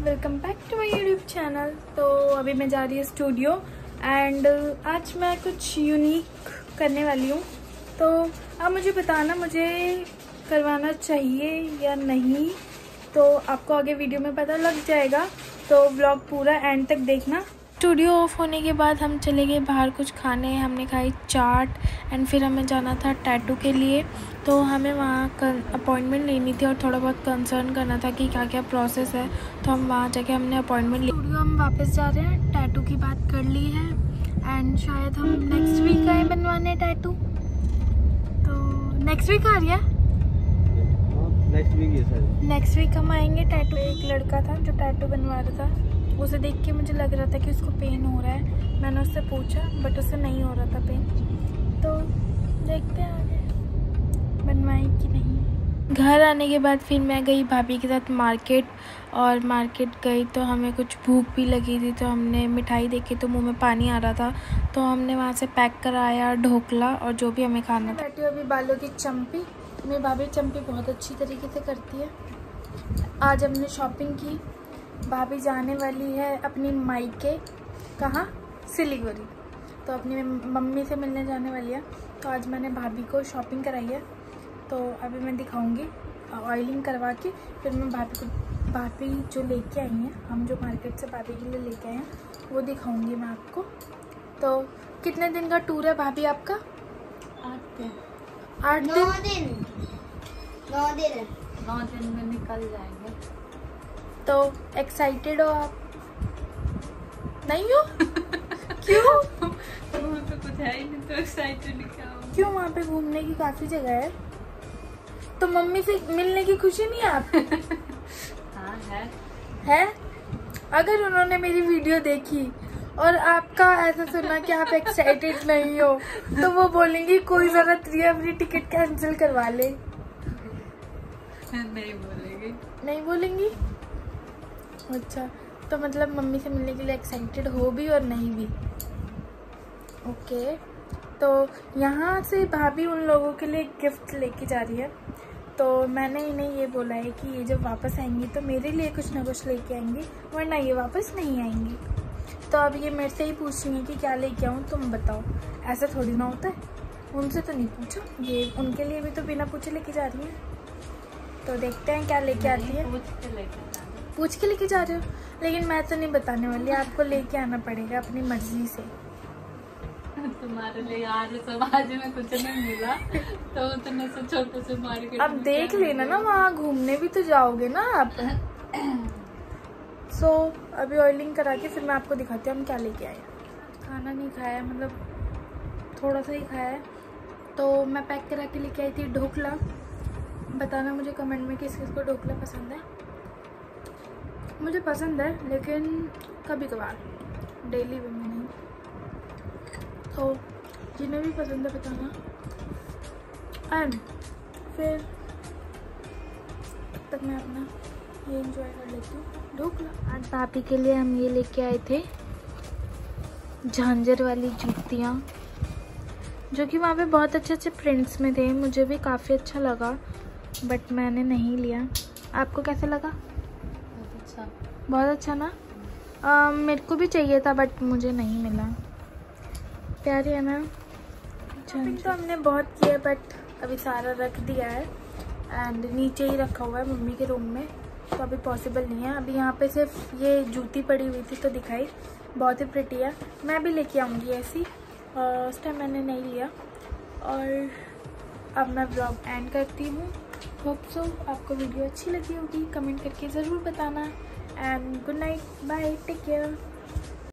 Welcome back to my YouTube channel. तो अभी मैं जा रही हूँ स्टूडियो एंड आज मैं कुछ यूनिक करने वाली हूँ। तो आप मुझे बताना मुझे करवाना चाहिए या नहीं, तो आपको आगे वीडियो में पता लग जाएगा। तो व्लॉग पूरा एंड तक देखना। स्टूडियो ऑफ होने के बाद हम चले गए बाहर कुछ खाने। हमने खाई चाट एंड फिर हमें जाना था टैटू के लिए। तो हमें वहाँ अपॉइंटमेंट लेनी थी और थोड़ा बहुत कंसर्न करना था कि क्या क्या प्रोसेस है। तो हम वहाँ जाके हमने अपॉइंटमेंट ली। स्टूडियो हम वापस जा रहे हैं। टैटू की बात कर ली है एंड शायद हम नेक्स्ट वीक आए बनवाने टैटू। तो नेक्स्ट वीक आ रही है, नेक्स्ट वीक हम आएंगे टैटू। एक लड़का था जो टैटू बनवा रहा था, उसे देख के मुझे लग रहा था कि उसको पेन हो रहा है। मैंने उससे पूछा बट उससे नहीं हो रहा था पेन। तो देखते हैं आगे बनवाएं कि नहीं। घर आने के बाद फिर मैं गई भाभी के साथ मार्केट, और मार्केट गई तो हमें कुछ भूख भी लगी थी। तो हमने मिठाई देखी तो मुंह में पानी आ रहा था, तो हमने वहाँ से पैक कराया ढोकला और जो भी हमें खाना था। बैठी अभी बालों की चम्पी। मेरी भाभी चम्पी बहुत अच्छी तरीके से करती है। आज हमने शॉपिंग की। भाभी जाने वाली है अपनी मायके, कहाँ, सिलीगुड़ी। तो अपनी मम्मी से मिलने जाने वाली है। तो आज मैंने भाभी को शॉपिंग कराई है। तो अभी मैं दिखाऊंगी ऑयलिंग करवा के। फिर मैं भाभी जो लेके आई हैं, हम जो मार्केट से भाभी के लिए लेके आए हैं, वो दिखाऊंगी मैं आपको। तो कितने दिन का टूर है भाभी आपका? 8 दिन। 9 दिन में निकल जाएंगे। तो एक्साइटेड हो आप? नहीं हो? क्यों? तो कुछ है ही नहीं, तो एक्साइटेड क्या हो? क्यों? वहाँ पे घूमने की काफी जगह है। तो मम्मी से मिलने की खुशी नहीं है आपको? हाँ है? अगर उन्होंने मेरी वीडियो देखी और आपका ऐसा सुना कि आप एक्साइटेड नहीं हो, तो वो बोलेंगी कोई जरूरत नहीं है, अपनी टिकट कैंसिल करवा ले। नहीं बोलेंगी? अच्छा, तो मतलब मम्मी से मिलने के लिए एक्साइटेड हो भी और नहीं भी। ओके। तो यहाँ से भाभी उन लोगों के लिए गिफ्ट लेके जा रही है। तो मैंने इन्हें ये बोला है कि ये जब वापस आएंगी तो मेरे लिए कुछ ना कुछ लेके आएंगी, वरना ये वापस नहीं आएंगी। तो अब ये मेरे से ही पूछ रही है कि क्या लेके आऊँ, तुम बताओ। ऐसा थोड़ी ना होता है, उनसे तो नहीं पूछो, ये उनके लिए भी तो बिना पूछे लेके जा रही है। तो देखते हैं क्या लेके आती है। पूछ के लेके जा रहे हो? लेकिन मैं तो नहीं बताने वाली, आपको लेके आना पड़ेगा अपनी मर्जी से। तुम्हारे लिए आज समाज में कुछ नहीं मिला तो तुमने से छोटे से मार्केट अब देख लेना ना, वहाँ घूमने भी तो जाओगे ना आप। सो अभी ऑयलिंग करा के फिर मैं आपको दिखाती हूँ हम क्या लेके आए। खाना नहीं खाया, मतलब थोड़ा सा ही खाया है। तो मैं पैक करा के लेके आई थी ढोकला। बताना मुझे कमेंट में किस किस को ढोकला पसंद है। मुझे पसंद है लेकिन कभी कभार, डेली भी में नहीं। तो जिन्हें भी पसंद है बताना। एंड फिर तब तक मैं अपना ये एंजॉय कर लेती हूँ ढोकला। आज भाभी के लिए हम ये लेके आए थे झांझर वाली जूतियाँ, जो कि वहाँ पे बहुत अच्छे अच्छे प्रिंट्स में थे। मुझे भी काफ़ी अच्छा लगा बट मैंने नहीं लिया। आपको कैसा लगा? बहुत अच्छा ना? मेरे को भी चाहिए था बट मुझे नहीं मिला। प्यारी है ना? शॉपिंग तो हमने बहुत किया बट अभी सारा रख दिया है एंड नीचे ही रखा हुआ है मम्मी के रूम में। तो अभी पॉसिबल नहीं है। अभी यहाँ पे सिर्फ ये जूती पड़ी हुई थी तो दिखाई, बहुत ही प्रिटी है। मैं भी लेके आऊँगी ऐसी। उस टाइम मैंने नहीं लिया। और अब मैं व्लॉग एंड करती हूँ। होप सो आपको वीडियो अच्छी लगी होगी, कमेंट करके ज़रूर बताना। And good night, bye, take care.